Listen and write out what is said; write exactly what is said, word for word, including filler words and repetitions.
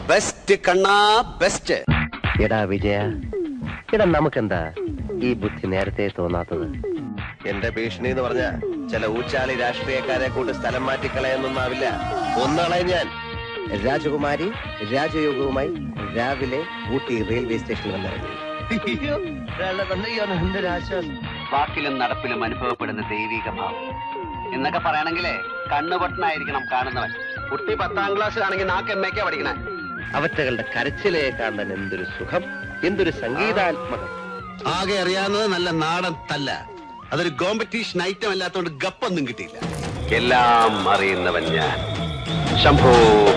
Best കണ്ണാ best. എടാ വിജയ, എടാ നമുക്കെന്താ ഈ ബുദ്ധി നേരത്തെ തോന്നാത്തത്? എന്റെ ഭീഷണി എന്ന് പറഞ്ഞ ചില ഊച്ചാളി രാഷ്ട്രീയക്കാരെ കൊണ്ട് സ്ഥലം മാറ്റിക്കളയെന്നൊന്നാവില്ല. ഒന്നളയും ഞാൻ. രാജകുമാരി രാജയോഗവുമായി രാവിലെ ഊട്ടി റെയിൽവേ സ്റ്റേഷനിൽ വന്നിറങ്ങി. വാക്കിലും നടപ്പിലും അനുഭവപ്പെടുന്ന ദൈവിക ഭാവം എന്നൊക്കെ പറയണെങ്കിലേ കണ്ണുപൊട്ടനായിരിക്കണം കാണുന്നവൻ. കുട്ടി പത്താം ക്ലാസ്സിലാണെങ്കിൽ നാക്ക് എം എക്കാ പഠിക്കണേ. അവറ്റകളുടെ കരച്ചിലെ കാണാൻ എന്തൊരു സുഖം, എന്തൊരു സംഗീതാത്മകം. ആകെ അറിയാവുന്നത് നല്ല നാടൻ തല്ല. അതൊരു കോമ്പറ്റീഷൻ ഐറ്റം അല്ലാത്തോണ്ട് ഗപ്പൊന്നും കിട്ടിയില്ല. എല്ലാം അറിയുന്നവൻ ഞാൻ. ശംഭോ